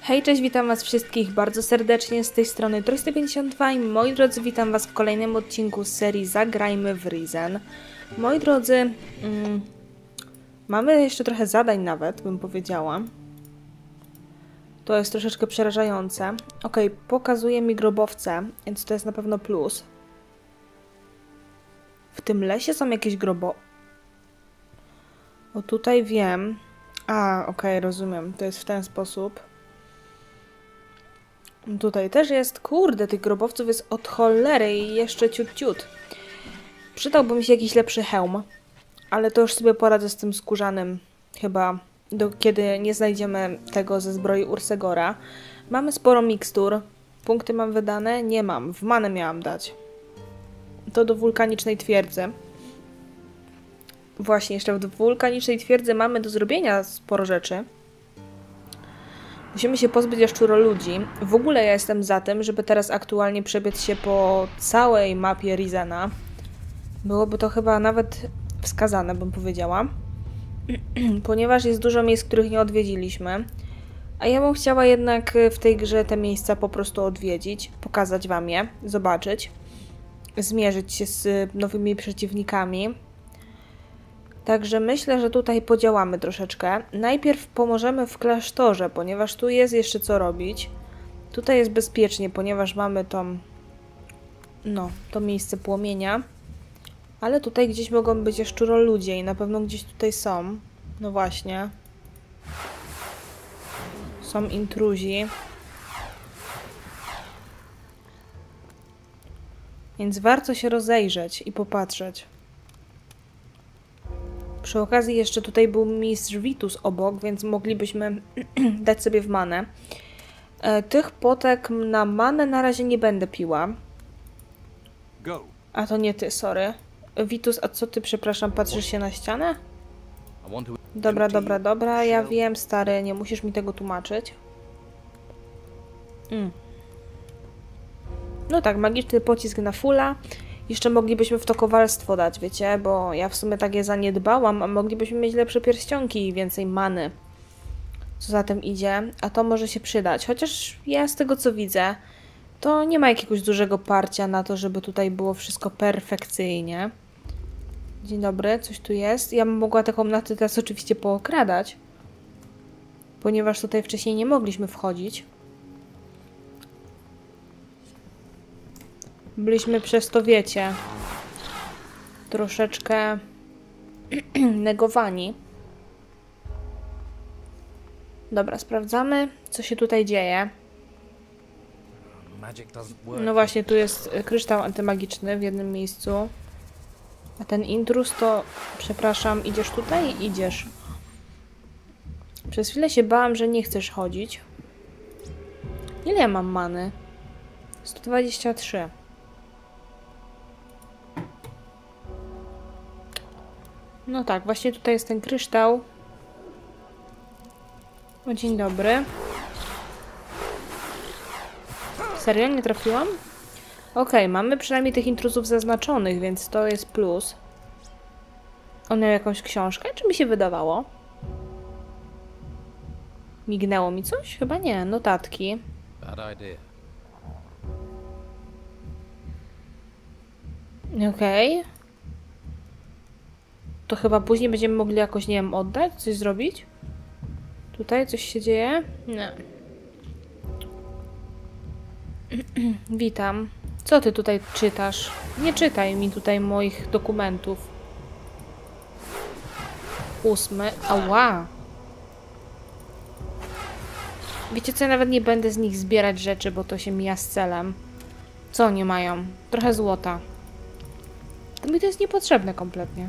Hej, cześć, witam was wszystkich bardzo serdecznie z tej strony Troy152 i moi drodzy, witam was w kolejnym odcinku z serii Zagrajmy w Risen. Moi drodzy, mamy jeszcze trochę zadań nawet, bym powiedziała. To jest troszeczkę przerażające. Ok, pokazuje mi grobowce, więc to jest na pewno plus. W tym lesie są jakieś O, tutaj wiem. Okej, rozumiem, to jest w ten sposób. Tutaj też jest, kurde, tych grobowców jest od cholery i jeszcze ciut. Przydałby mi się jakiś lepszy hełm, ale to już sobie poradzę z tym skórzanym chyba, kiedy nie znajdziemy tego ze zbroi Ursegora. Mamy sporo mikstur. Punkty mam wydane? Nie mam. W manę miałam dać. To do wulkanicznej twierdzy. Właśnie, jeszcze w wulkanicznej twierdzy mamy do zrobienia sporo rzeczy. Musimy się pozbyć jaszczuroludzi. W ogóle ja jestem za tym, żeby teraz aktualnie przebiec się po całej mapie Risena. Byłoby to chyba nawet wskazane, bym powiedziała. Ponieważ jest dużo miejsc, których nie odwiedziliśmy. A ja bym chciała jednak w tej grze te miejsca po prostu odwiedzić. Pokazać wam je, zobaczyć. Zmierzyć się z nowymi przeciwnikami. Także myślę, że tutaj podziałamy troszeczkę. Najpierw pomożemy w klasztorze, ponieważ tu jest jeszcze co robić. Tutaj jest bezpiecznie, ponieważ mamy to miejsce płomienia. Ale tutaj gdzieś mogą być jaszczuroludzie i na pewno gdzieś tutaj są. No właśnie. Są intruzi. Więc warto się rozejrzeć i popatrzeć. Przy okazji jeszcze tutaj był mistrz Vitus obok, więc moglibyśmy dać sobie w manę. Tych potek na manę na razie nie będę piła. A to nie ty, sorry. Vitus, a co ty, przepraszam, patrzysz się na ścianę? Dobra. Ja wiem, stary, nie musisz mi tego tłumaczyć. No tak, magiczny pocisk na fulla. Jeszcze moglibyśmy w to kowalstwo dać, wiecie? Bo ja w sumie tak je zaniedbałam, a moglibyśmy mieć lepsze pierścionki i więcej many. Co za tym idzie? A to może się przydać. Chociaż ja z tego co widzę, to nie ma jakiegoś dużego parcia na to, żeby tutaj było wszystko perfekcyjnie. Dzień dobry, coś tu jest. Ja bym mogła te komnaty teraz oczywiście pookradać. Ponieważ tutaj wcześniej nie mogliśmy wchodzić. Byliśmy przez to, wiecie, troszeczkę negowani. Dobra, sprawdzamy, co się tutaj dzieje. No właśnie, tu jest kryształ antymagiczny w jednym miejscu. A ten intruz to... Przepraszam, idziesz tutaj? Idziesz. Przez chwilę się bałam, że nie chcesz chodzić. Ile ja mam many? 123. No tak, właśnie tutaj jest ten kryształ. O, dzień dobry. Serio? Nie trafiłam? Okej, mamy przynajmniej tych intruzów zaznaczonych, więc to jest plus. On miał jakąś książkę? Czy mi się wydawało? Mignęło mi coś? Chyba nie. Notatki. Okej. To chyba później będziemy mogli jakoś, nie wiem, oddać? Coś zrobić? Tutaj coś się dzieje? Nie. Witam. Co ty tutaj czytasz? Nie czytaj mi tutaj moich dokumentów. 8. Ała! Wiecie co, ja nawet nie będę z nich zbierać rzeczy, bo to się mija z celem. Co oni mają? Trochę złota. To mi to jest niepotrzebne kompletnie.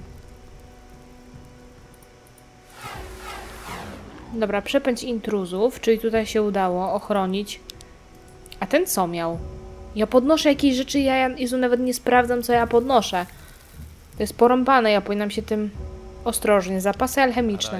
Dobra, przepędź intruzów, czyli tutaj się udało ochronić. A ten co miał? Ja podnoszę jakieś rzeczy, Jezu, nawet nie sprawdzam, co ja podnoszę. To jest porąbane, ja powinnam się tym ostrożnie. Zapasy alchemiczne.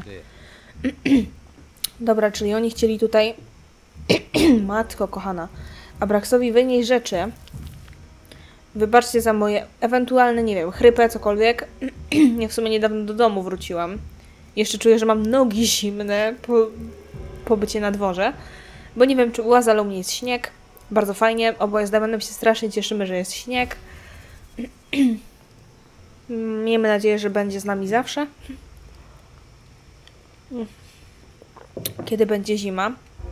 Dobra, czyli oni chcieli tutaj... Matko kochana. Abraxowi wynieść rzeczy. Wybaczcie za moje ewentualne, nie wiem, chrypę, cokolwiek. Ja w sumie niedawno do domu wróciłam. Jeszcze czuję, że mam nogi zimne po bycie na dworze. Bo nie wiem, czy u was, ale u mnie jest śnieg. Bardzo fajnie. Oboje z Damianem się strasznie cieszymy, że jest śnieg. Miejmy nadzieję, że będzie z nami zawsze. Kiedy będzie zima.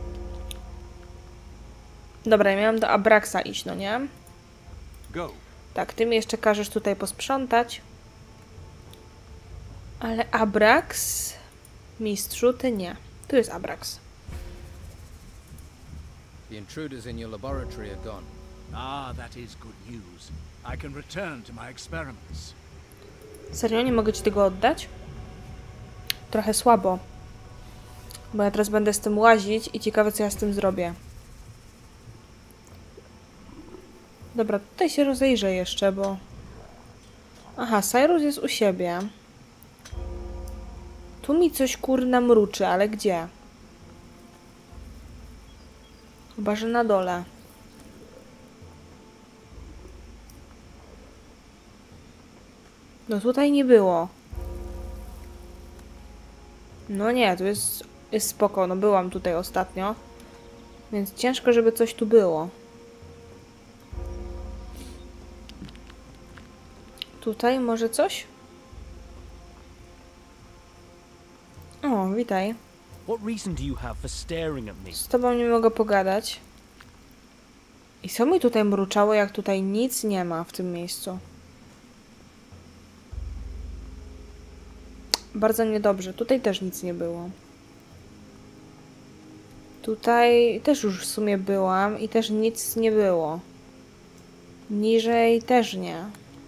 Dobra, ja miałam do Abraxa iść, no nie? Tak, ty mi jeszcze każesz tutaj posprzątać. Ale Abrax... Mistrzu, ty nie. Tu jest Abrax. The intruders in your laboratory are gone. Ah, that is good news. I can return to my experiments. Serio, nie mogę ci tego oddać? Trochę słabo. Bo ja teraz będę z tym łazić i ciekawe, co ja z tym zrobię. Dobra, tutaj się rozejrzę jeszcze, bo... Aha, Cyrus jest u siebie. Tu mi coś kurna mruczy, ale gdzie? Chyba, że na dole. No tutaj nie było. No nie, tu jest spoko. No byłam tutaj ostatnio. Więc ciężko, żeby coś tu było. Tutaj może coś? O, witaj. What reason do you have for staring at me? Z tobą nie mogę pogadać. I co mi tutaj mruczało, jak tutaj nic nie ma w tym miejscu? Bardzo niedobrze. Tutaj też nic nie było. Tutaj też już w sumie byłam i też nic nie było. Niżej też nie.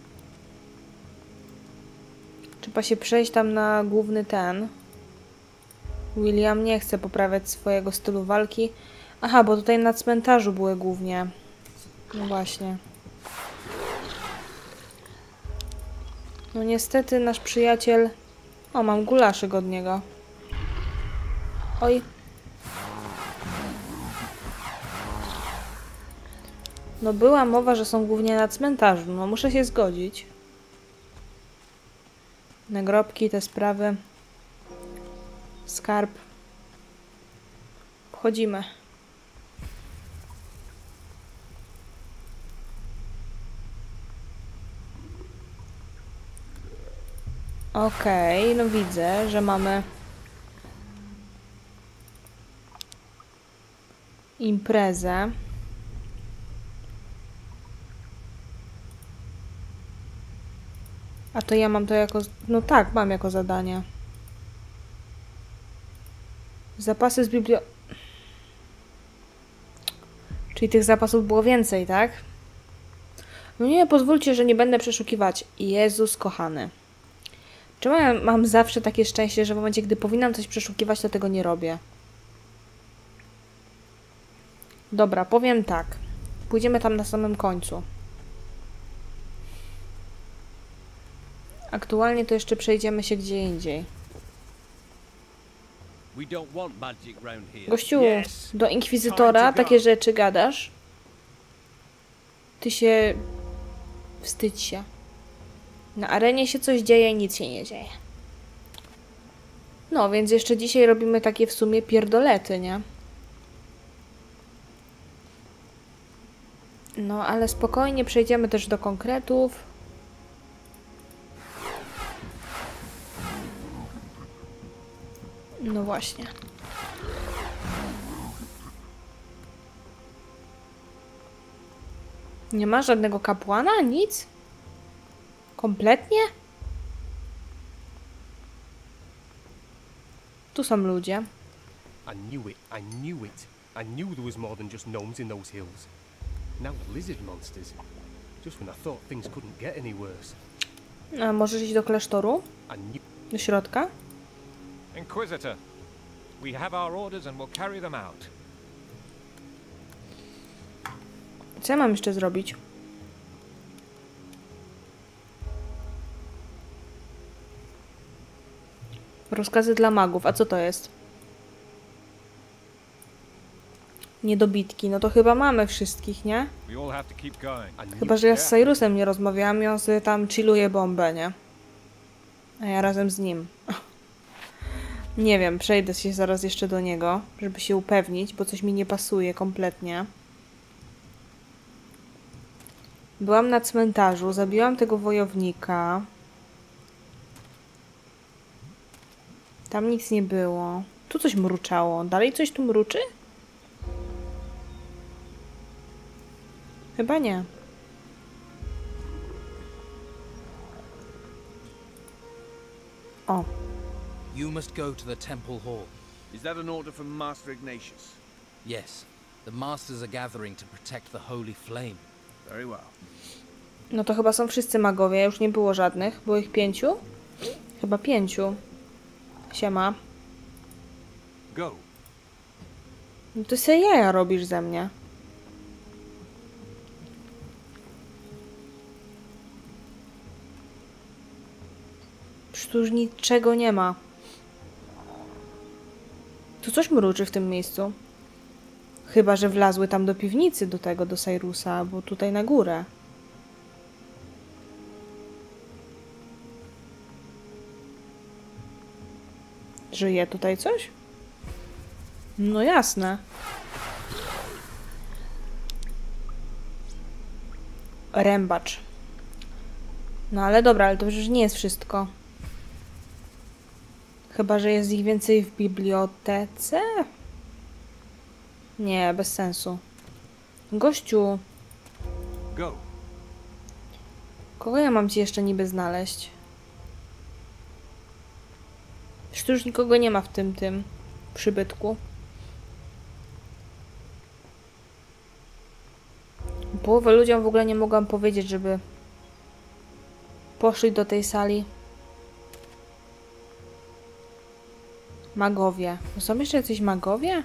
Trzeba się przejść tam na główny ten. William nie chce poprawiać swojego stylu walki. Aha, bo tutaj na cmentarzu były głównie. No właśnie. No niestety nasz przyjaciel... O, mam gulaszyk od niego. Oj. No była mowa, że są głównie na cmentarzu. No muszę się zgodzić. Nagrobki, te sprawy. Skarb. Wchodzimy. Okej, no widzę, że mamy imprezę. A to ja mam to jako... No tak, mam jako zadanie. Zapasy z Czyli tych zapasów było więcej, tak? No nie, pozwólcie, że nie będę przeszukiwać. Jezus kochany. Czemu ja mam zawsze takie szczęście, że w momencie, gdy powinnam coś przeszukiwać, to tego nie robię? Dobra, powiem tak. Pójdziemy tam na samym końcu. Aktualnie to jeszcze przejdziemy się gdzie indziej. Gościu, do inkwizytora takie rzeczy gadasz? Ty się... Wstydź się. Na arenie się coś dzieje, nic się nie dzieje. No, więc jeszcze dzisiaj robimy takie w sumie pierdolety, nie? No, ale spokojnie przejdziemy też do konkretów. No właśnie. Nie ma żadnego kapłana? Nic? Kompletnie? Tu są ludzie. I knew it. I knew there was more than just gnomes in those hills. Now lizard monsters. Just when I thought things couldn't get any worse. A możesz iść do klasztoru? Do środka? Inquisitor, we have our orders and we'll carry them out. Co ja mam jeszcze zrobić? Rozkazy dla magów. A co to jest? Niedobitki. No to chyba mamy wszystkich, nie? Chyba, że ja z Cyrusem nie rozmawiałam i on sobie tam chilluje bombę, nie? A ja razem z nim. Nie wiem, przejdę się zaraz jeszcze do niego, żeby się upewnić, bo coś mi nie pasuje kompletnie. Byłam na cmentarzu, zabiłam tego wojownika. Tam nic nie było. Tu coś mruczało. Dalej coś tu mruczy? Chyba nie. O. You must go to the temple hall. Is that an order from Master Ignatius? Yes. The masters are gathering to protect the holy flame. Very well. No to chyba są wszyscy magowie. Już nie było żadnych. Było ich 5? Chyba 5. Siema. Go. No ty se jaja robisz ze mnie. Przecież tu już niczego nie ma. Tu coś mruczy w tym miejscu. Chyba że wlazły tam do piwnicy do tego, do Cyrusa, albo tutaj na górę. Żyje tutaj coś? No jasne. Rębacz. No ale dobra, ale to przecież nie jest wszystko. Chyba że jest ich więcej w bibliotece? Nie, bez sensu. Gościu, Go. kogo ja mam ci jeszcze niby znaleźć? Przecież tu już nikogo nie ma w tym przybytku. Połowę ludziom w ogóle nie mogłam powiedzieć, żeby poszli do tej sali. Magowie. Są jeszcze jacyś magowie?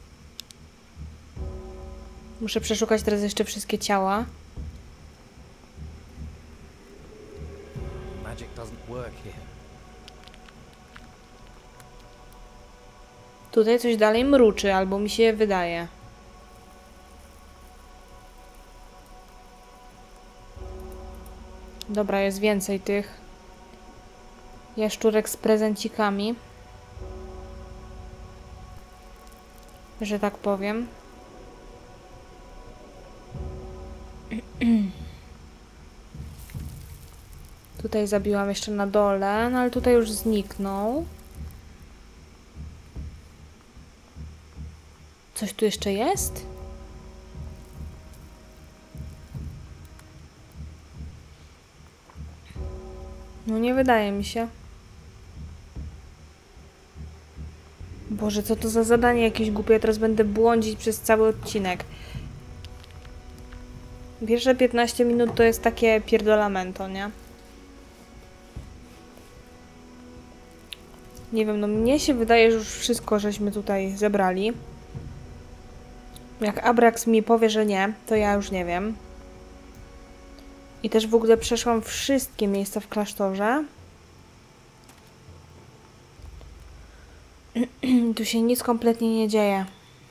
Muszę przeszukać teraz jeszcze wszystkie ciała. Magic doesn't work here. Tutaj coś dalej mruczy, albo mi się wydaje. Dobra, jest więcej tych jaszczurek z prezencikami. Że tak powiem. Tutaj zabiłam jeszcze na dole, no ale tutaj już zniknął. Coś tu jeszcze jest? No nie wydaje mi się. Boże, co to za zadanie jakieś głupie? Ja teraz będę błądzić przez cały odcinek. Pierwsze 15 minut to jest takie pierdolamento, nie? Nie wiem, no mnie się wydaje, że już wszystko żeśmy tutaj zebrali. Jak Abrax mi powie, że nie, to ja już nie wiem. I też w ogóle przeszłam wszystkie miejsca w klasztorze. Tu się nic kompletnie nie dzieje.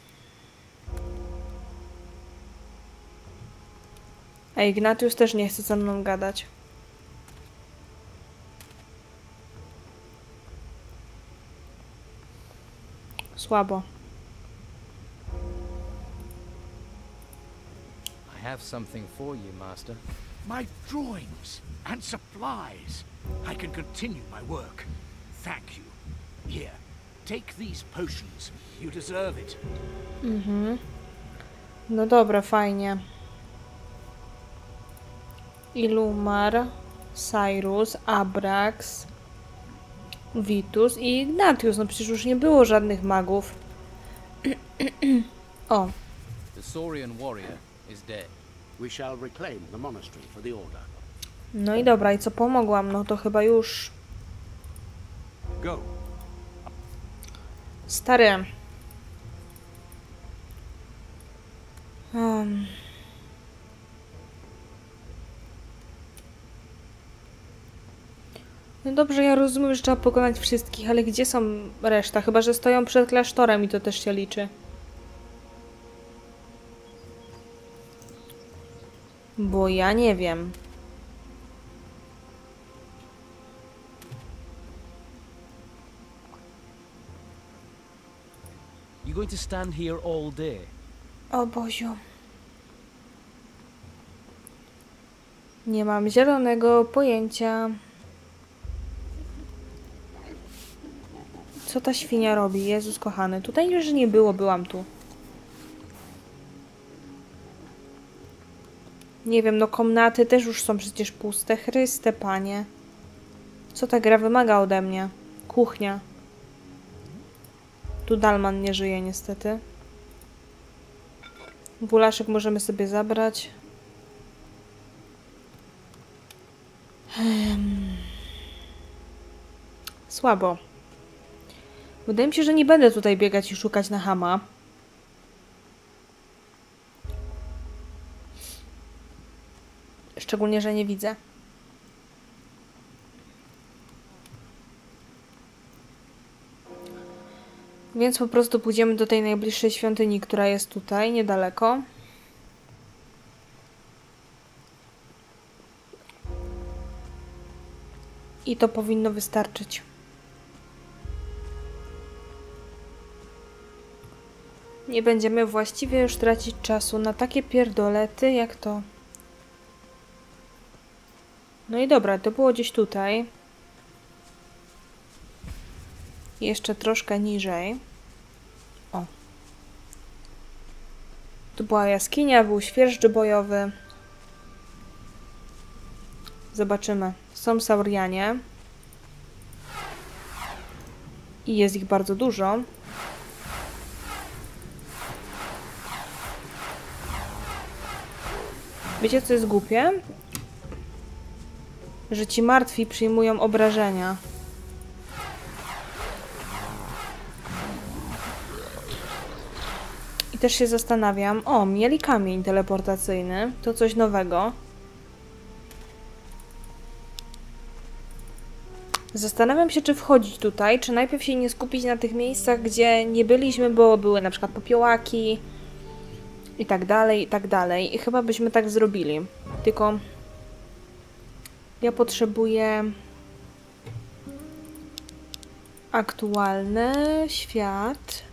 A Ignatius też nie chce ze mną gadać. Słabo. I have something for you, Master. My drawings and supplies. I can continue my work. Thank you. Here, take these potions. You deserve it. No dobra, fajnie. Ilumar, Cyrus, Abrax, Vitus i Ignatius. No przecież już nie było żadnych magów. O, The Saurian warrior is dead. We shall reclaim the monastery for the Order. no i dobra, i co pomogłam? No to chyba już... Go. Stary. No dobrze, ja rozumiem, że trzeba pokonać wszystkich, ale gdzie są reszta? Chyba że stoją przed klasztorem i to też się liczy. Bo ja nie wiem. going to stand here all day? O Boziu. Nie mam zielonego pojęcia. Co ta świnia robi? Jezus kochany. Tutaj już nie było, byłam tu. Nie wiem, no komnaty też już są przecież puste. Chryste, Panie. Co ta gra wymaga ode mnie? Kuchnia. Tu Dalman nie żyje niestety. Gulaszek możemy sobie zabrać. Słabo. Wydaje mi się, że nie będę tutaj biegać i szukać na chama. Szczególnie, że nie widzę. Więc po prostu pójdziemy do tej najbliższej świątyni, która jest tutaj, niedaleko. I to powinno wystarczyć. Nie będziemy właściwie już tracić czasu na takie pierdolety jak to. No i dobra, to było gdzieś tutaj. Jeszcze troszkę niżej. O. Tu była jaskinia, był świerszcz bojowy. Zobaczymy. Są Saurianie. I jest ich bardzo dużo. Wiecie, co jest głupie? Że ci martwi przyjmują obrażenia. I też się zastanawiam... O, mieli kamień teleportacyjny. To coś nowego. Zastanawiam się, czy wchodzić tutaj, czy najpierw się nie skupić na tych miejscach, gdzie nie byliśmy, bo były na przykład popiołaki i tak dalej, i tak dalej. I chyba byśmy tak zrobili. Tylko ja potrzebuję aktualny świat.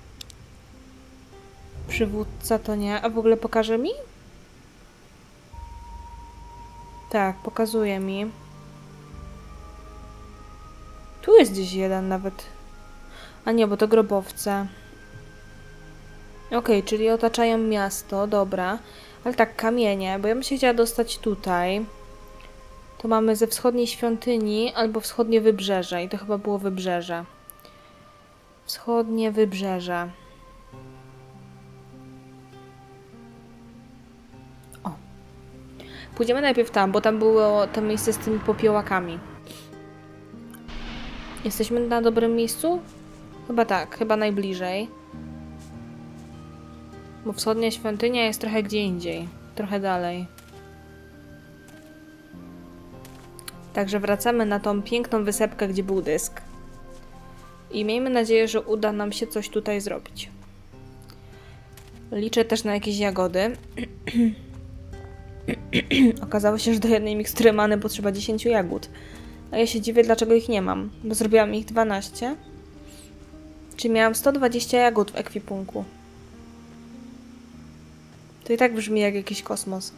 Przywódca to nie. A w ogóle pokaże mi? Tak, pokazuje mi. Tu jest gdzieś jeden nawet. A nie, bo to grobowce. Okej, czyli otaczają miasto, dobra. Ale tak, kamienie, bo ja bym się chciała dostać tutaj. To mamy ze wschodniej świątyni albo wschodnie wybrzeże. I to chyba było wybrzeże. Wschodnie wybrzeże. O. Pójdziemy najpierw tam, bo tam było to miejsce z tymi popiołakami. Jesteśmy na dobrym miejscu? Chyba tak, chyba najbliżej. Bo wschodnia świątynia jest trochę gdzie indziej. Trochę dalej. Także wracamy na tą piękną wysepkę, gdzie był dysk. I miejmy nadzieję, że uda nam się coś tutaj zrobić. Liczę też na jakieś jagody. Okazało się, że do jednej mikstury many potrzeba 10 jagód. A ja się dziwię, dlaczego ich nie mam. Bo zrobiłam ich 12. Czyli miałam 120 jagód w ekwipunku. To i tak brzmi jak jakiś kosmos.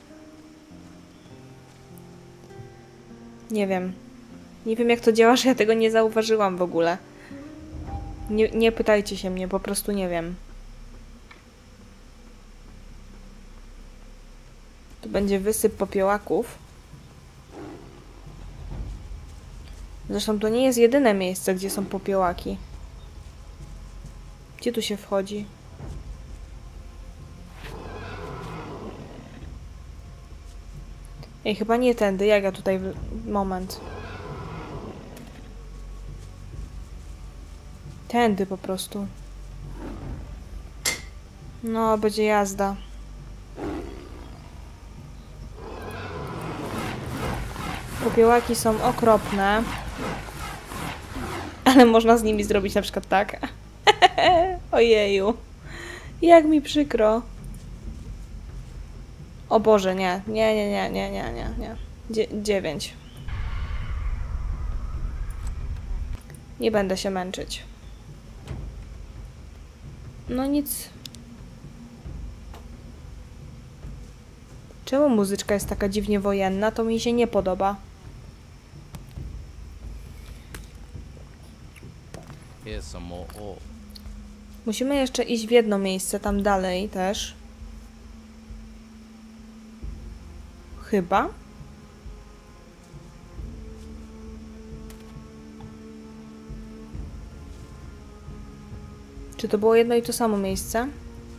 Nie wiem. Nie wiem, jak to działa, że ja tego nie zauważyłam w ogóle. Nie pytajcie się mnie, po prostu nie wiem. Tu będzie wysyp popiołaków. Zresztą to nie jest jedyne miejsce, gdzie są popiołaki. Gdzie tu się wchodzi? Ej, chyba nie tędy. Jak ja tutaj... Moment. Tędy po prostu. No, będzie jazda. Popiołaki są okropne. Ale można z nimi zrobić na przykład tak. Ojeju. Jak mi przykro. O Boże, nie. Nie. 9. Nie będę się męczyć. No nic. Czemu muzyczka jest taka dziwnie wojenna? To mi się nie podoba. Here's some more ore. Musimy jeszcze iść w jedno miejsce, tam dalej też. Chyba. Czy to było jedno i to samo miejsce?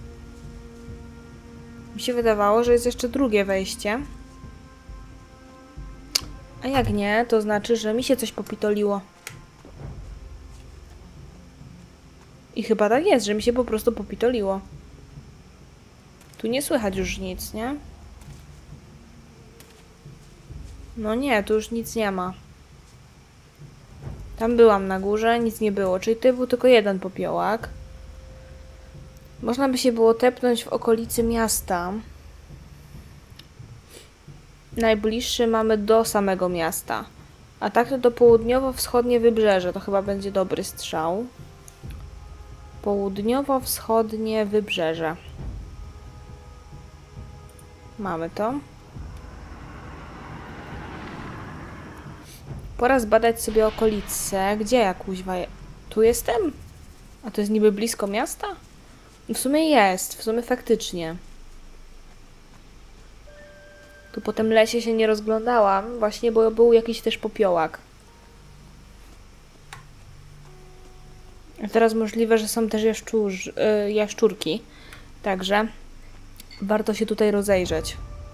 Mi się wydawało, że jest jeszcze drugie wejście. A jak nie, to znaczy, że mi się coś popitoliło. I chyba tak jest, że mi się po prostu popitoliło. Tu nie słychać już nic, nie? No nie, tu już nic nie ma. Tam byłam na górze, nic nie było. Czyli to był tylko jeden popiołak. Można by się było tepnąć w okolicy miasta. Najbliższy mamy do samego miasta. A tak to do południowo-wschodnie wybrzeże. To chyba będzie dobry strzał. Południowo-wschodnie wybrzeże. Mamy to. Pora zbadać sobie okolice. Gdzie ja kuźwa? Tu jestem? A to jest niby blisko miasta? W sumie jest. W sumie faktycznie. Tu po tym lesie się nie rozglądałam. Właśnie, bo był jakiś też popiołak. A teraz możliwe, że są też jaszczurki. Także warto się tutaj rozejrzeć.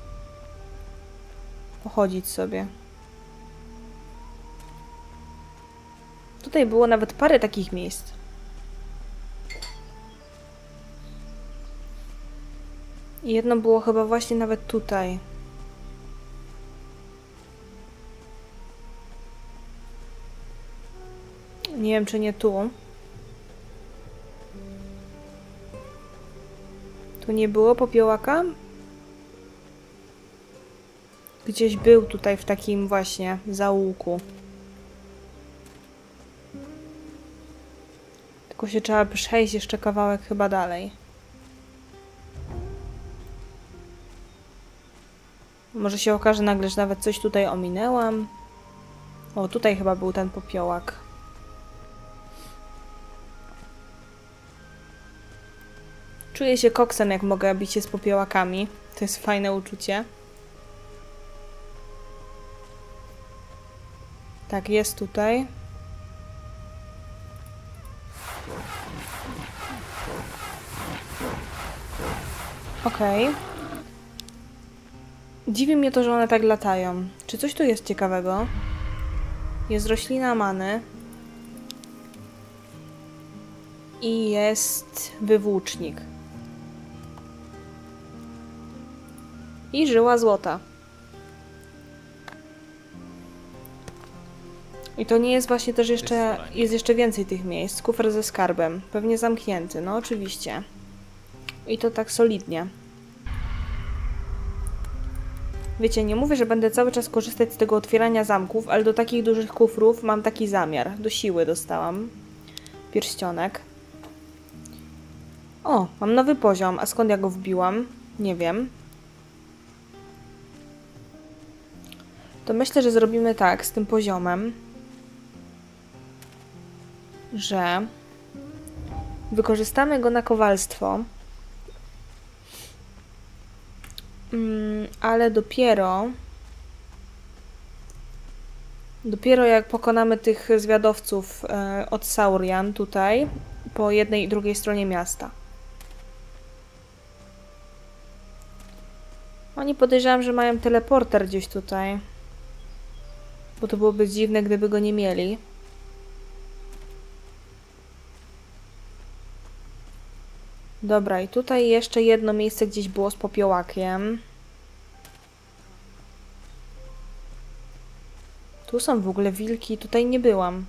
Pochodzić sobie. Tutaj było nawet parę takich miejsc. I jedno było chyba właśnie nawet tutaj. Nie wiem, czy nie tu. Tu nie było popiołaka? Gdzieś był tutaj w takim właśnie zaułku. Tylko się trzeba przejść jeszcze kawałek chyba dalej. Może się okaże nagle, że nawet coś tutaj ominęłam. O, tutaj chyba był ten popiołak. Czuję się koksem, jak mogę bić się z popiołakami. To jest fajne uczucie. Tak, jest tutaj. Okej. Dziwi mnie to, że one tak latają. Czy coś tu jest ciekawego? Jest roślina many. I jest wywłócznik. I żyła złota. I to nie jest właśnie też jeszcze... Jest jeszcze więcej tych miejsc. Kufer ze skarbem. Pewnie zamknięty. No oczywiście. I to tak solidnie. Wiecie, nie mówię, że będę cały czas korzystać z tego otwierania zamków, ale do takich dużych kufrów mam taki zamiar. Do siły dostałam. Pierścionek. O, mam nowy poziom. A skąd ja go wbiłam? Nie wiem. To myślę, że zrobimy tak z tym poziomem, że wykorzystamy go na kowalstwo, ale dopiero jak pokonamy tych zwiadowców od Saurian tutaj, po jednej i drugiej stronie miasta. Oni podejrzewam, że mają teleporter gdzieś tutaj. Bo to byłoby dziwne, gdyby go nie mieli. Dobra, i tutaj jeszcze jedno miejsce gdzieś było z popiołakiem. Tu są w ogóle wilki, tutaj nie byłam.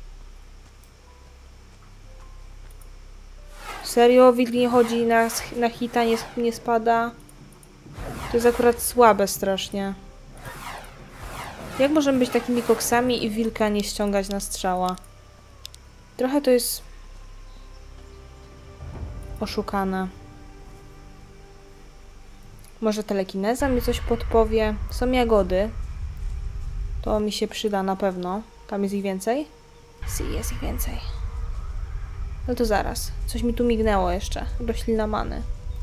Serio? Wilk nie chodzi na hita, nie spada? To jest akurat słabe strasznie. Jak możemy być takimi koksami i wilka nie ściągać na strzała? Trochę to jest... oszukana. Może telekineza mi coś podpowie. Są jagody. To mi się przyda na pewno. Tam jest ich więcej? Si, jest ich więcej. Ale to zaraz. Coś mi tu mignęło jeszcze. Roślina many.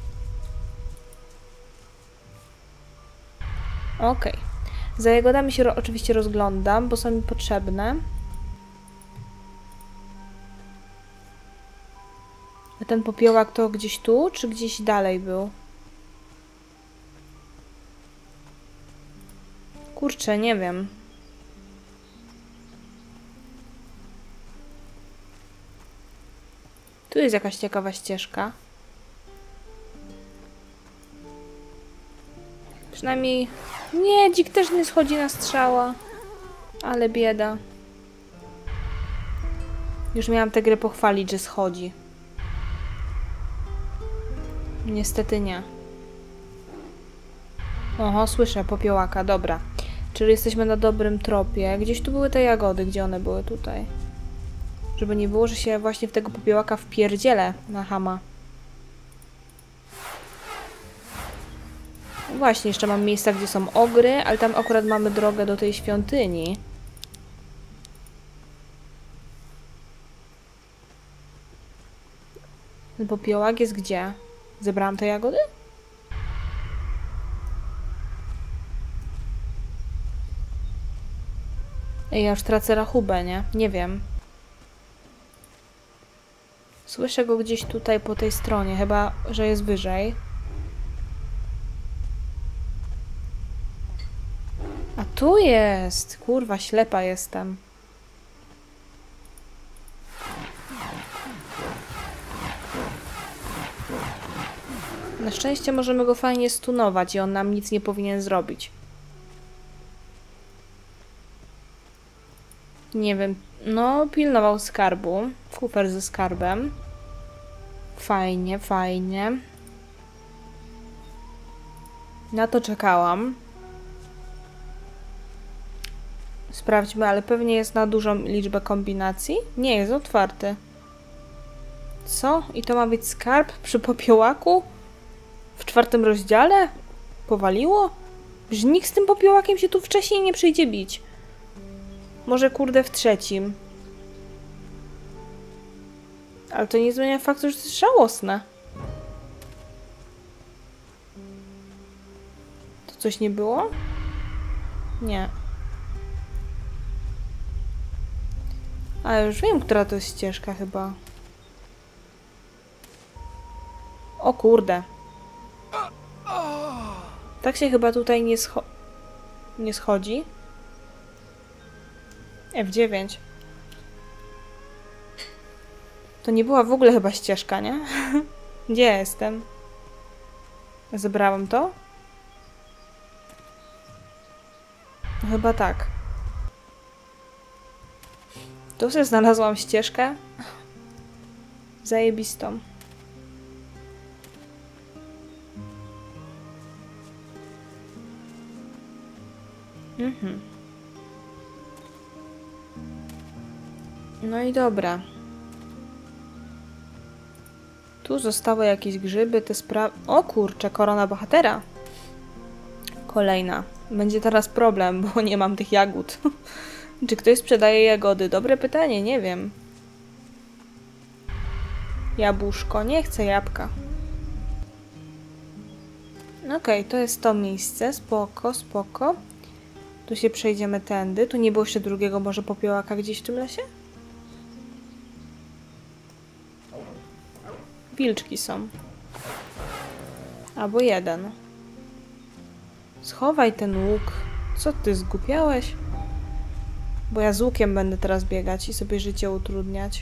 Okej. Za jagodami się oczywiście rozglądam, bo są mi potrzebne. A ten popiołak to gdzieś tu, czy gdzieś dalej był? Kurczę, nie wiem. Tu jest jakaś ciekawa ścieżka. Przynajmniej... Nie, dzik też nie schodzi na strzała. Ale bieda. Już miałam tę grę pochwalić, że schodzi. Niestety nie. Oho, słyszę popiołaka, dobra. Czyli jesteśmy na dobrym tropie. Gdzieś tu były te jagody, gdzie one były tutaj? Żeby nie było, że się właśnie w tego popiołaka wpierdzielę na chama. Właśnie, jeszcze mam miejsca, gdzie są ogry, ale tam akurat mamy drogę do tej świątyni. Ten popiołak jest gdzie? Zebrałam te jagody? Ej, ja już tracę rachubę, nie? Nie wiem. Słyszę go gdzieś tutaj po tej stronie, chyba, że jest wyżej. A tu jest! Kurwa, ślepa jestem. Na szczęście możemy go fajnie stunować i on nam nic nie powinien zrobić. Nie wiem. No, pilnował skarbu. Kufer ze skarbem. Fajnie, fajnie. Na to czekałam. Sprawdźmy, ale pewnie jest na dużą liczbę kombinacji. Nie, jest otwarty. Co? I to ma być skarb przy popiołaku? W 4. rozdziale? Powaliło? Że nikt z tym popiołakiem się tu wcześniej nie przyjdzie bić. Może kurde w 3. Ale to nie zmienia faktu, że to jest żałosne. To coś nie było? Nie. A już wiem, która to jest ścieżka chyba. O kurde. Tak się chyba tutaj nie schodzi. F9. To nie była w ogóle chyba ścieżka, nie? Gdzie jestem? Zebrałam to? No chyba tak. Tu sobie znalazłam ścieżkę. Zajebistą. No i dobra. Tu zostały jakieś grzyby, te sprawy... O kurczę, korona bohatera. Kolejna. Będzie teraz problem, bo nie mam tych jagód. Czy ktoś sprzedaje jagody? Dobre pytanie, nie wiem. Jabłuszko. Nie chcę jabłka. Okej, to jest to miejsce. Spoko, spoko. Tu się przejdziemy tędy. Tu nie było jeszcze drugiego może popiołaka gdzieś w tym lesie? Wilczki są. Albo jeden. Schowaj ten łuk. Co ty, zgłupiałeś? Bo ja z łukiem będę teraz biegać i sobie życie utrudniać.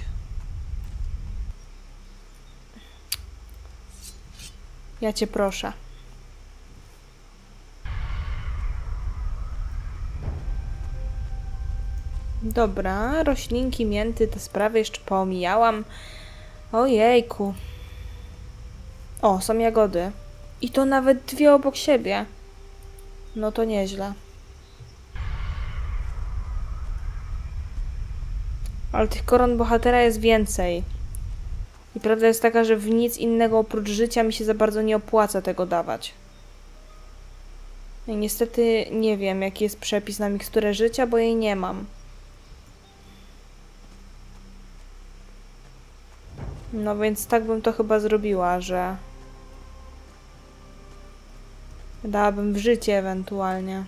Ja cię proszę. Dobra, roślinki, mięty, te sprawy jeszcze poomijałam. Ojejku. O, są jagody. I to nawet 2 obok siebie. No to nieźle. Ale tych koron bohatera jest więcej. I prawda jest taka, że w nic innego oprócz życia mi się za bardzo nie opłaca tego dawać. I niestety nie wiem, jaki jest przepis na miksturę życia, bo jej nie mam. No więc tak bym to chyba zrobiła, że dałabym w życie ewentualnie.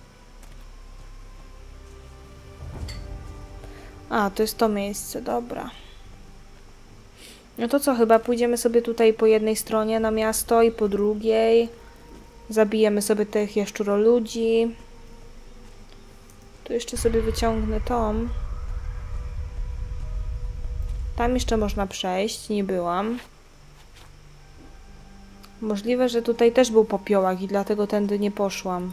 A, to jest to miejsce, dobra. No to co, chyba pójdziemy sobie tutaj po jednej stronie na miasto i po drugiej. Zabijemy sobie tych jaszczuroludzi. Tu jeszcze sobie wyciągnę tom. Tam jeszcze można przejść, nie byłam. Możliwe, że tutaj też był popiołak i dlatego tędy nie poszłam.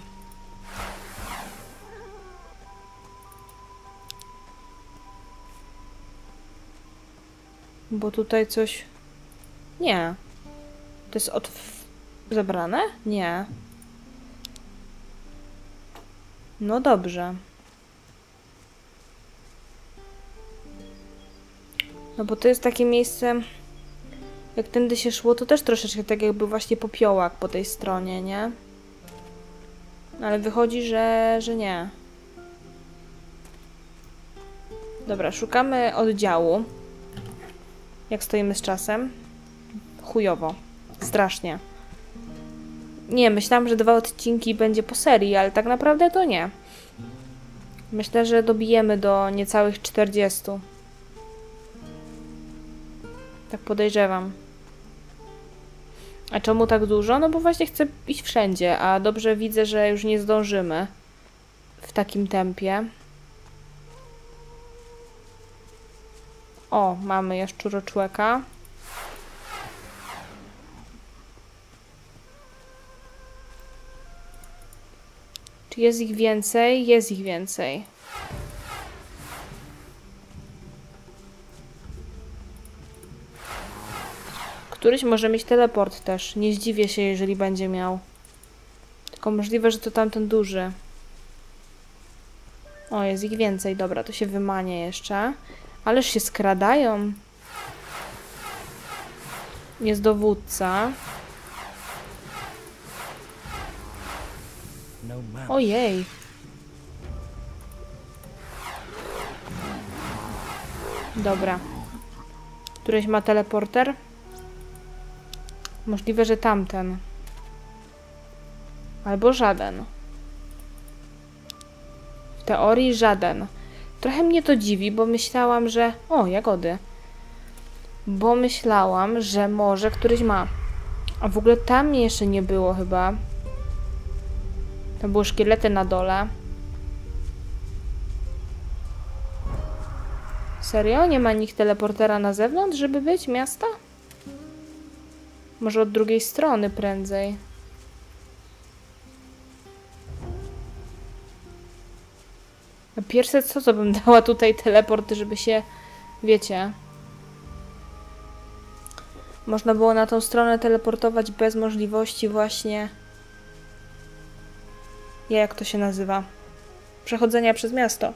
Bo tutaj coś... Nie. To jest zabrane? Nie. No dobrze. No bo to jest takie miejsce... Jak tędy się szło, to też troszeczkę tak jakby właśnie popiołak po tej stronie, nie? Ale wychodzi, że nie. Dobra, szukamy oddziału. Jak stoimy z czasem? Chujowo. Strasznie. Nie, myślałam, że 2 odcinki będzie po serii, ale tak naprawdę to nie. Myślę, że dobijemy do niecałych 40. Tak podejrzewam. A czemu tak dużo? No bo właśnie chcę iść wszędzie, a dobrze widzę, że już nie zdążymy w takim tempie. O, mamy jaszczuroczłeka. Czy jest ich więcej? Jest ich więcej. Któryś może mieć teleport też. Nie zdziwię się, jeżeli będzie miał. Tylko możliwe, że to tamten duży. O, jest ich więcej. Dobra, to się wymanie jeszcze. Ależ się skradają. Jest dowódca. Ojej. Dobra. Któryś ma teleporter? Możliwe, że tamten. Albo żaden. W teorii żaden. Trochę mnie to dziwi, bo myślałam, że... O, jagody. Bo myślałam, że może któryś ma. A w ogóle tam jeszcze nie było chyba. Tam były szkielety na dole. Serio? Nie ma nikt teleportera na zewnątrz, żeby być miasta? Może od drugiej strony prędzej. A pierwsze co bym dała tutaj teleport, żeby się... Wiecie... Można było na tą stronę teleportować bez możliwości właśnie... Jak to się nazywa? Przechodzenia przez miasto.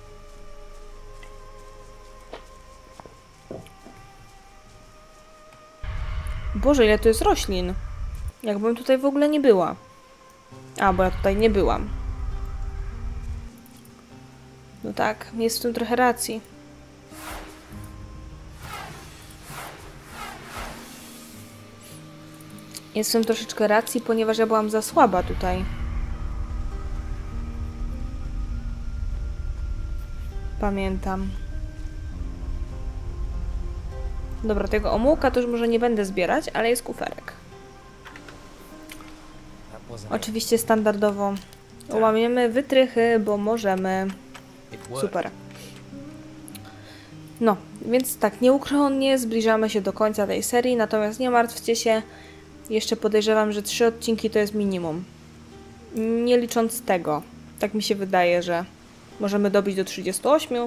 Boże, ile tu jest roślin. Jakbym tutaj w ogóle nie była. A, bo ja tutaj nie byłam. No tak, jest w tym trochę racji. Jest w tym troszeczkę racji, ponieważ ja byłam za słaba tutaj. Pamiętam. Dobra, tego omułka to już może nie będę zbierać, ale jest kuferek. Oczywiście standardowo łamiemy wytrychy, bo możemy. Super. No, więc tak, nieuchronnie zbliżamy się do końca tej serii, natomiast nie martwcie się, jeszcze podejrzewam, że 3 odcinki to jest minimum. Nie licząc tego. Tak mi się wydaje, że możemy dobić do 38.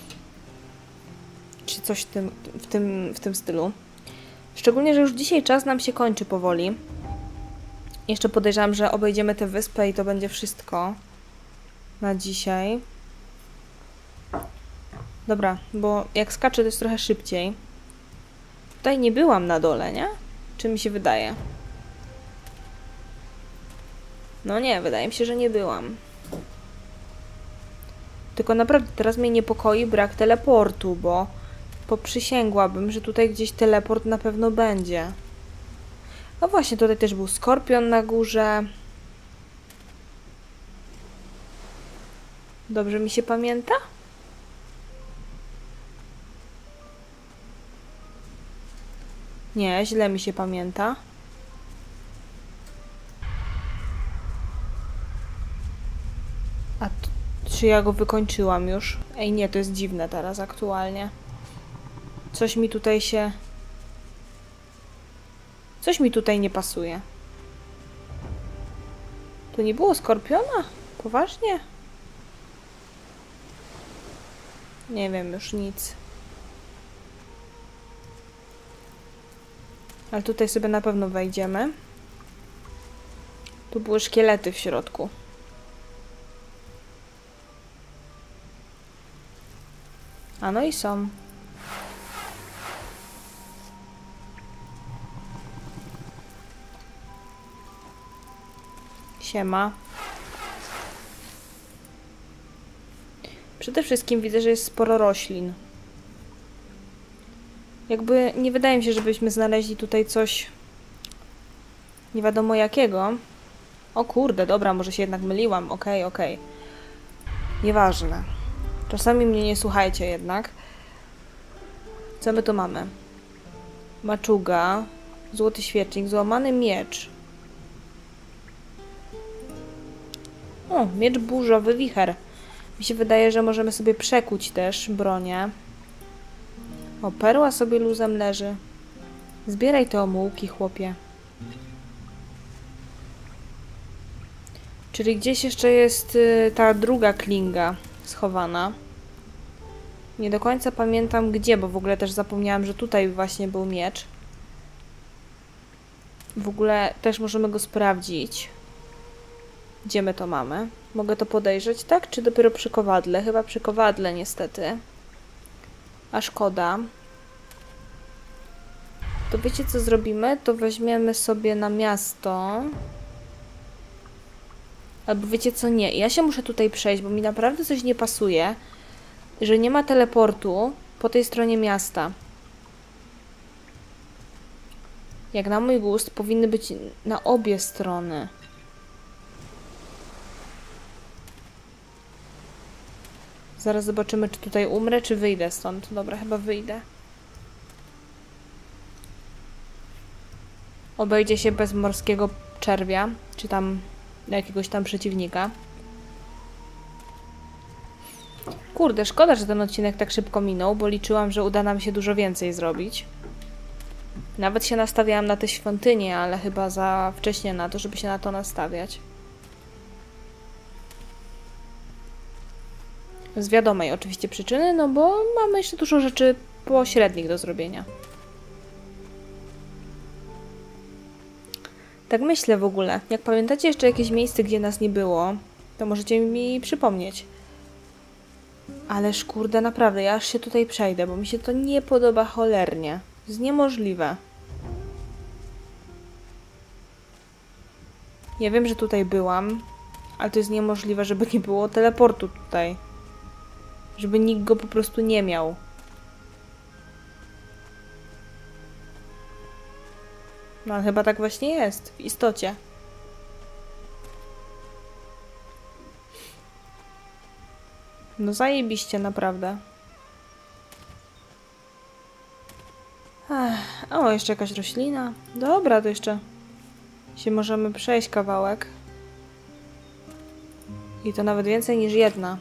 Czy coś w tym stylu. Szczególnie, że już dzisiaj czas nam się kończy powoli. Jeszcze podejrzewam, że obejdziemy tę wyspę i to będzie wszystko na dzisiaj. Dobra, bo jak skaczę to jest trochę szybciej. Tutaj nie byłam na dole, nie? Czy mi się wydaje? No nie, wydaje mi się, że nie byłam. Tylko naprawdę teraz mnie niepokoi brak teleportu, bo poprzysięgłabym, że tutaj gdzieś teleport na pewno będzie. No właśnie, tutaj też był skorpion na górze. Dobrze mi się pamięta? Nie, źle mi się pamięta. A czy ja go wykończyłam już? Ej, nie, to jest dziwne teraz aktualnie. Coś mi tutaj się... Coś mi tutaj nie pasuje. Tu nie było skorpiona? Poważnie? Nie wiem już nic. Ale tutaj sobie na pewno wejdziemy. Tu były szkielety w środku. A no i są. Siema. Przede wszystkim widzę, że jest sporo roślin. Jakby nie wydaje mi się, żebyśmy znaleźli tutaj coś nie wiadomo jakiego. O kurde, dobra, może się jednak myliłam. Okej. Nieważne. Czasami mnie nie słuchajcie jednak. Co my tu mamy? Maczuga, złoty świecznik, złamany miecz. O, miecz burzowy, wicher. Mi się wydaje, że możemy sobie przekuć też bronię. O, perła sobie luzem leży. Zbieraj te omułki, chłopie. Czyli gdzieś jeszcze jest ta druga klinga schowana. Nie do końca pamiętam gdzie, bo w ogóle też zapomniałam, że tutaj właśnie był miecz. W ogóle też możemy go sprawdzić. Gdzie my to mamy? Mogę to podejrzeć, tak? Czy dopiero przy kowadle? Chyba przy kowadle niestety. A szkoda. To wiecie co zrobimy? To weźmiemy sobie na miasto. Albo wiecie co? Nie. Ja się muszę tutaj przejść, bo mi naprawdę coś nie pasuje. Że nie ma teleportu po tej stronie miasta. Jak na mój gust powinny być na obie strony. Zaraz zobaczymy, czy tutaj umrę, czy wyjdę stąd. Dobra, chyba wyjdę. Obejdzie się bez morskiego czerwia, czy tam jakiegoś tam przeciwnika. Kurde, szkoda, że ten odcinek tak szybko minął, bo liczyłam, że uda nam się dużo więcej zrobić. Nawet się nastawiałam na te świątynie, ale chyba za wcześnie na to, żeby się na to nastawiać. Z wiadomej oczywiście przyczyny, no bo mamy jeszcze dużo rzeczy pośrednich do zrobienia. Tak myślę w ogóle. Jak pamiętacie jeszcze jakieś miejsce, gdzie nas nie było, to możecie mi przypomnieć. Ależ kurde, naprawdę, ja aż się tutaj przejdę, bo mi się to nie podoba cholernie. To jest niemożliwe. Ja wiem, że tutaj byłam, ale to jest niemożliwe, żeby nie było teleportu tutaj. Żeby nikt go po prostu nie miał. No ale chyba tak właśnie jest, w istocie. No zajebiście, naprawdę. O, jeszcze jakaś roślina. Dobra, to jeszcze się możemy przejść kawałek. I to nawet więcej niż jedna.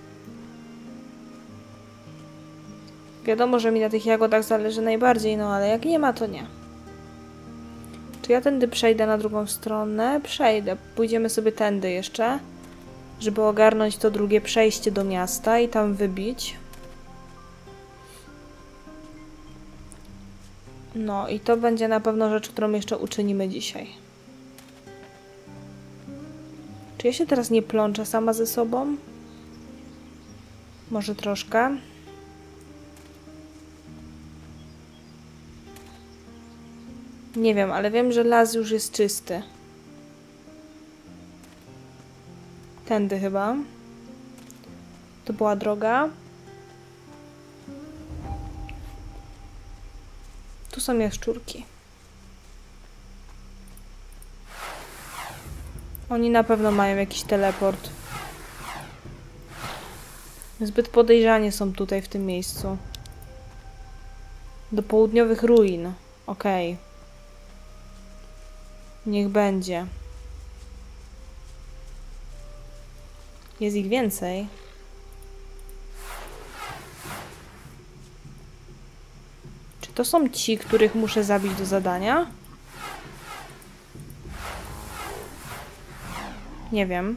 Wiadomo, że mi na tych jagodach zależy najbardziej, no ale jak nie ma, to nie. Czy ja tędy przejdę na drugą stronę? Przejdę. Pójdziemy sobie tędy jeszcze, żeby ogarnąć to drugie przejście do miasta i tam wybić. No i to będzie na pewno rzecz, którą jeszcze uczynimy dzisiaj. Czy ja się teraz nie plączę sama ze sobą? Może troszkę. Nie wiem, ale wiem, że las już jest czysty. Tędy chyba. To była droga. Tu są jaszczurki. Oni na pewno mają jakiś teleport. Zbyt podejrzanie są tutaj w tym miejscu. Do południowych ruin. Okej. Niech będzie. Jest ich więcej. Czy to są ci, których muszę zabić do zadania? Nie wiem.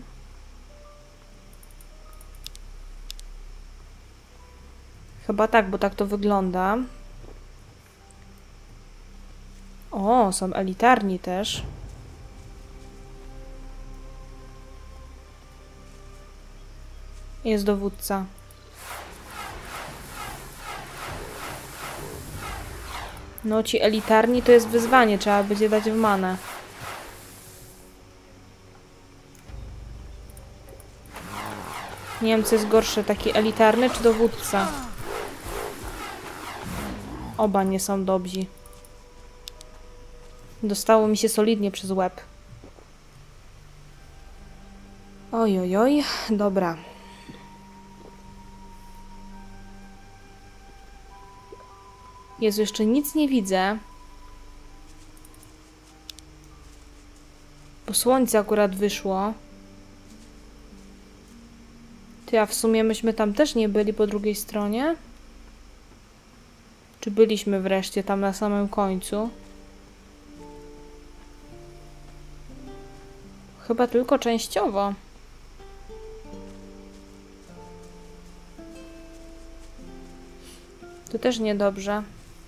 Chyba tak, bo tak to wygląda. O, są elitarni też. Jest dowódca. No, ci elitarni to jest wyzwanie, trzeba będzie dać w manę. Nie wiem, co jest gorsze, taki elitarny czy dowódca? Oba nie są dobrzy. Dostało mi się solidnie przez łeb. Oj, oj, oj. Dobra. Jezu, jeszcze nic nie widzę. Bo słońce akurat wyszło. Ty, a w sumie myśmy tam też nie byli po drugiej stronie? Czy byliśmy wreszcie tam na samym końcu? Chyba tylko częściowo. To też niedobrze.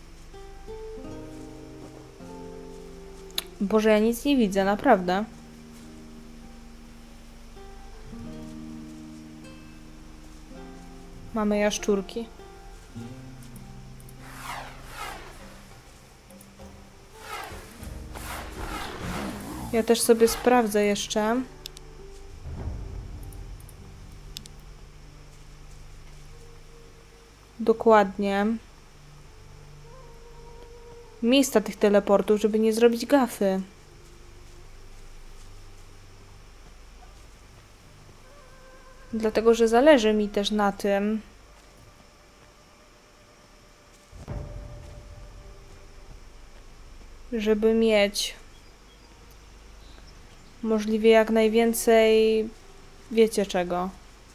Boże, ja nic nie widzę, naprawdę. Mamy jaszczurki. Ja też sobie sprawdzę jeszcze. Dokładnie. Miejsca tych teleportów, żeby nie zrobić gafy. Dlatego, że zależy mi też na tym, żeby mieć możliwie jak najwięcej, wiecie czego,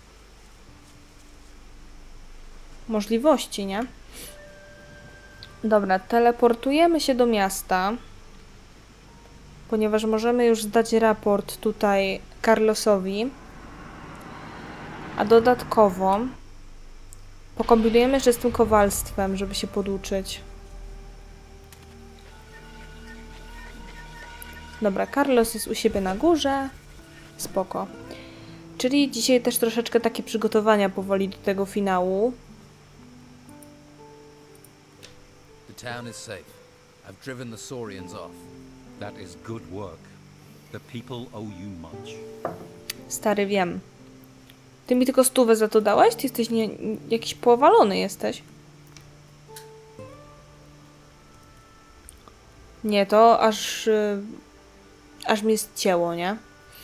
możliwości, nie? Dobra, teleportujemy się do miasta, ponieważ możemy już zdać raport tutaj Carlosowi, a dodatkowo pokombinujemy jeszcze z tym kowalstwem, żeby się poduczyć. Dobra, Carlos jest u siebie na górze. Spoko. Czyli dzisiaj też troszeczkę takie przygotowania powoli do tego finału. The town is safe. I've driven the Saurians off. That is good work. The people owe you much. Stary, wiem. Ty mi tylko 100 za to dałeś? Ty jesteś jakiś powalony jesteś. Nie, to aż mnie zcięło, nie?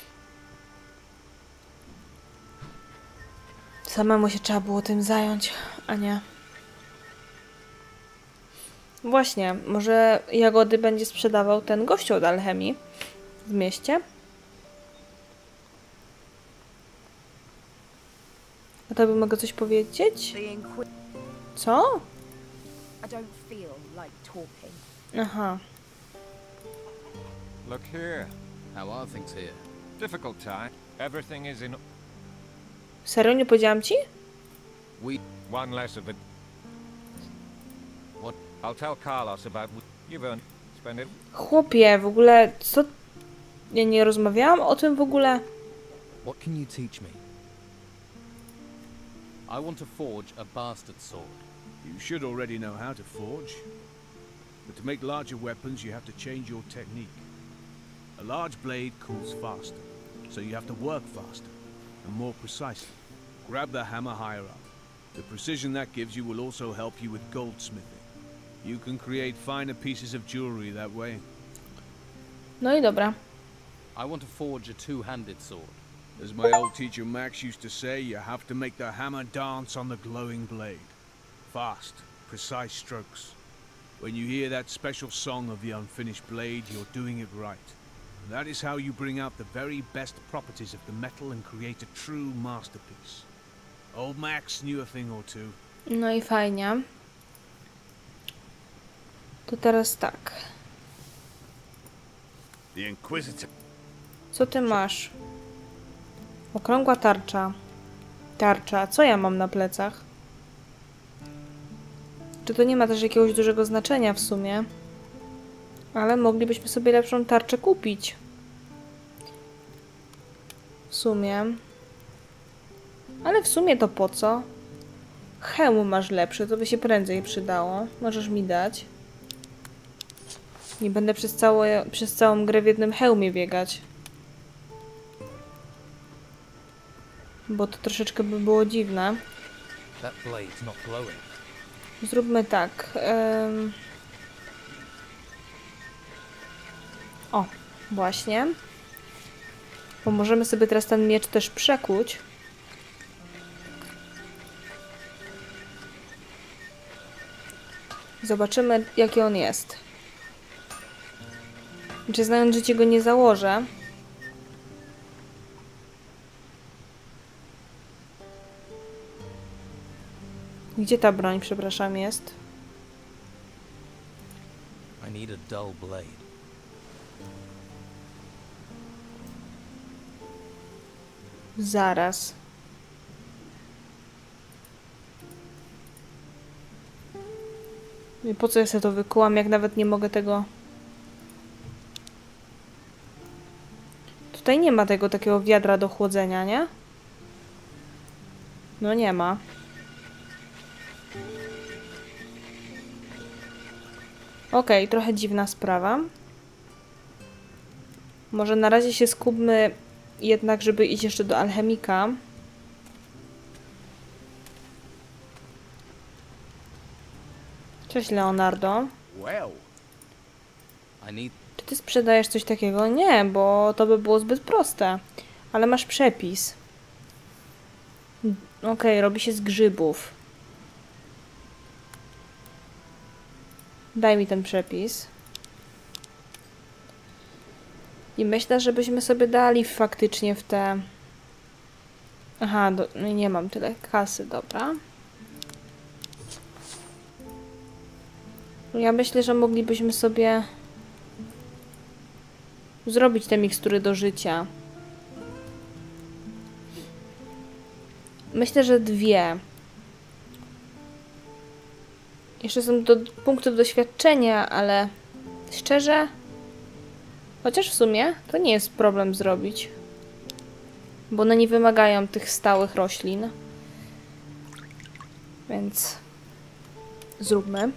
Samemu się trzeba było tym zająć, a nie. Właśnie, może jagody będzie sprzedawał ten gościu od alchemii w mieście? A to bym mogła coś powiedzieć? Co? Aha. Look here. How are things here? Difficult time. Everything is in Serio, nie powiedziałam ci? one less of it. What? I'll tell Carlos about you've earned. Spend it. Chłopie, w ogóle, co? Ja nie rozmawiałam o tym w ogóle. What can you teach me? I want to forge a bastard sword. You should already know how to forge. but to make larger weapons you have to change your technique. A large blade cools faster, so you have to work faster and more precisely. Grab the hammer higher up. The precision that gives you will also help you with goldsmithing. You can create finer pieces of jewelry that way. No i dobra. I want to forge a two-handed sword. As my old teacher Max used to say, you have to make the hammer dance on the glowing blade. Fast, precise strokes. When you hear that special song of the unfinished blade, you're doing it right. That is how you bring out the very best properties of the metal and create a true masterpiece. Old Max knew a thing or two. No i fajnie. To teraz tak. The Inquisitor. Co ty masz? Okrągła tarcza. Tarcza. Co ja mam na plecach? Czy to nie ma też jakiegoś dużego znaczenia w sumie? Ale moglibyśmy sobie lepszą tarczę kupić. W sumie. Ale w sumie to po co? Hełm masz lepszy, to by się prędzej przydało. Możesz mi dać. Nie będę przez całą grę w jednym hełmie biegać. Bo to troszeczkę by było dziwne. That blade's not glowing. Zróbmy tak. O, właśnie. Bo możemy sobie teraz ten miecz też przekuć. Zobaczymy, jaki on jest. Znaczy, znając życie, go nie założę. Gdzie ta broń, przepraszam, jest? I need a dull blade. Zaraz. I po co ja sobie to wykułam, jak nawet nie mogę tego... Tutaj nie ma tego takiego wiadra do chłodzenia, nie? No nie ma. Okej, trochę dziwna sprawa. Może na razie się skupmy jednak, żeby iść jeszcze do alchemika. Cześć, Leonardo. Well, Czy ty sprzedajesz coś takiego? Nie, bo to by było zbyt proste. Ale masz przepis. Okej, robi się z grzybów. Daj mi ten przepis. I myślę, żebyśmy sobie dali faktycznie w te... Aha, nie mam tyle kasy, dobra. Ja myślę, że moglibyśmy sobie zrobić te mikstury do życia. Myślę, że 2. Jeszcze są punktów doświadczenia, ale szczerze, chociaż w sumie to nie jest problem zrobić. Bo one nie wymagają tych stałych roślin. Więc zróbmy.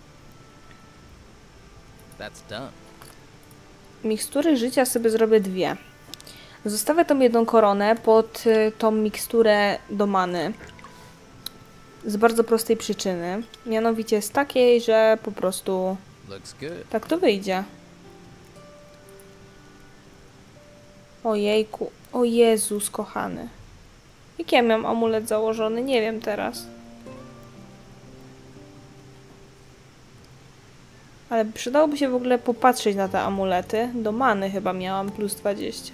That's done. Mikstury życia sobie zrobię 2. Zostawię tą jedną koronę pod tą miksturę do many. Z bardzo prostej przyczyny. Mianowicie z takiej, że po prostu Looks good. tak to wyjdzie. Ojejku. O Jezus kochany. Jaki ja miałam amulet założony? Nie wiem teraz. Ale przydałoby się w ogóle popatrzeć na te amulety. Do many chyba miałam plus 20.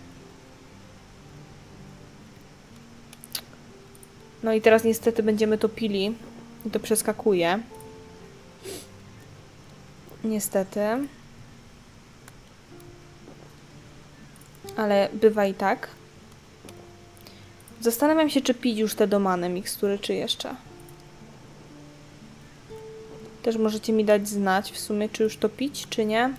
No i teraz niestety będziemy to pili. I to przeskakuje. Niestety. Ale bywa i tak. Zastanawiam się, czy pić już te domane mikstury, czy jeszcze. Też możecie mi dać znać w sumie, czy już to pić, czy nie.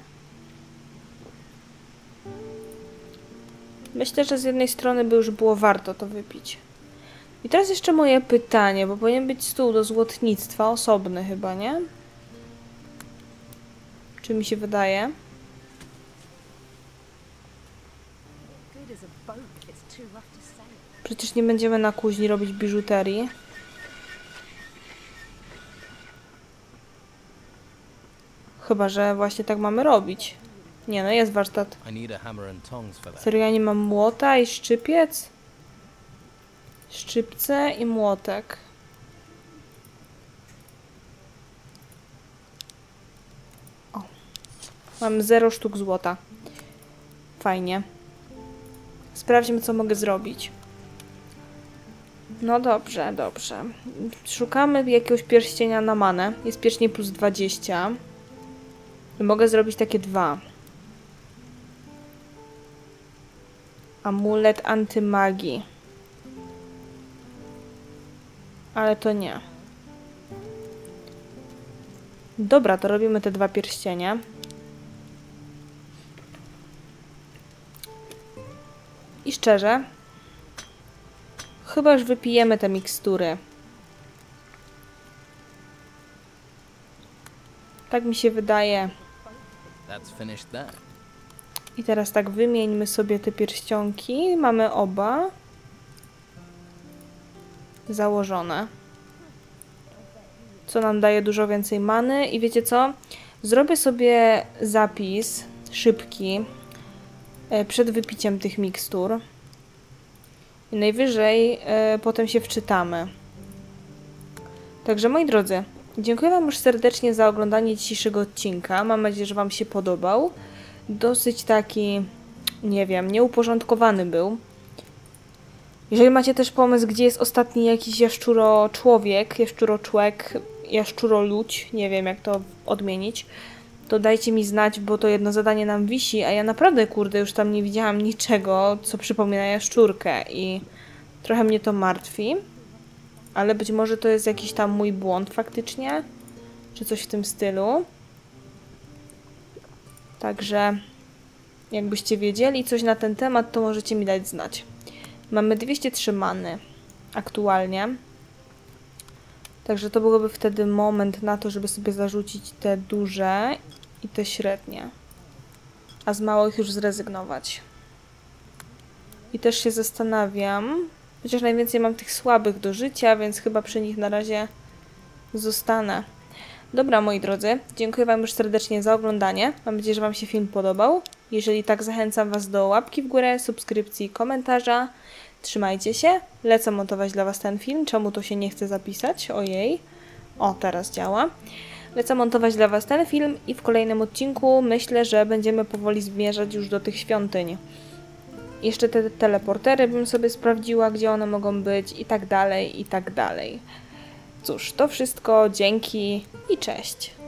Myślę, że z jednej strony by już było warto to wypić. I teraz jeszcze moje pytanie, bo powinien być stół do złotnictwa osobny chyba, nie? Czy mi się wydaje? Przecież nie będziemy na kuźni robić biżuterii. Chyba, że właśnie tak mamy robić. Nie no, jest warsztat. I need a hammer and tongs for that. Serio, ja nie mam młota i szczypiec? Szczypce i młotek. O. Mam 0 sztuk złota. Fajnie. Sprawdźmy, co mogę zrobić. No dobrze, dobrze. Szukamy jakiegoś pierścienia na manę. Jest pierścień plus 20. I mogę zrobić takie 2. Amulet antymagii. Ale to nie. Dobra, to robimy te 2 pierścienie. I szczerze, chyba już wypijemy te mikstury. Tak mi się wydaje. That's finished that. I teraz tak, wymieńmy sobie te pierścionki. Mamy oba założone. Co nam daje dużo więcej many. I wiecie co? Zrobię sobie zapis szybki przed wypiciem tych mikstur. I najwyżej potem się wczytamy. Także moi drodzy, dziękuję wam już serdecznie za oglądanie dzisiejszego odcinka. Mam nadzieję, że wam się podobał. Dosyć taki, nie wiem, nieuporządkowany był. Jeżeli macie też pomysł, gdzie jest ostatni jakiś jaszczuro-człowiek, jaszczuro-człek, jaszczuro-ludź, nie wiem jak to odmienić, to dajcie mi znać, bo to jedno zadanie nam wisi, a ja naprawdę, kurde, już tam nie widziałam niczego, co przypomina jaszczurkę i trochę mnie to martwi, ale być może to jest jakiś tam mój błąd faktycznie, czy coś w tym stylu. Także jakbyście wiedzieli coś na ten temat, to możecie mi dać znać. Mamy 203 many aktualnie. Także to byłoby wtedy moment na to, żeby sobie zarzucić te duże i te średnie. A z małych już zrezygnować. I też się zastanawiam, chociaż najwięcej mam tych słabych do życia, więc chyba przy nich na razie zostanę. Dobra, moi drodzy, dziękuję wam już serdecznie za oglądanie. Mam nadzieję, że wam się film podobał. Jeżeli tak, zachęcam was do łapki w górę, subskrypcji, komentarza. Trzymajcie się. Lecę montować dla was ten film. Czemu to się nie chce zapisać? Ojej. O, teraz działa. Lecę montować dla was ten film i w kolejnym odcinku myślę, że będziemy powoli zmierzać już do tych świątyń. Jeszcze te teleportery bym sobie sprawdziła, gdzie one mogą być i tak dalej, i tak dalej. Cóż, to wszystko. Dzięki i cześć.